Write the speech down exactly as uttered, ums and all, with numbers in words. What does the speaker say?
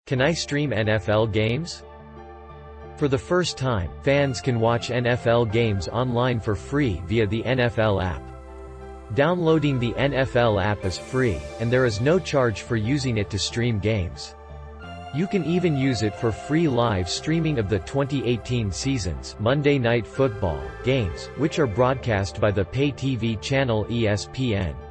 Can I stream N F L games? For the first time, fans can watch N F L games online for free via the N F L app. Downloading the N F L app is free, and there is no charge for using it to stream games. You can even use it for free live streaming of the twenty eighteen season's Monday Night Football games, which are broadcast by the pay T V channel E S P N.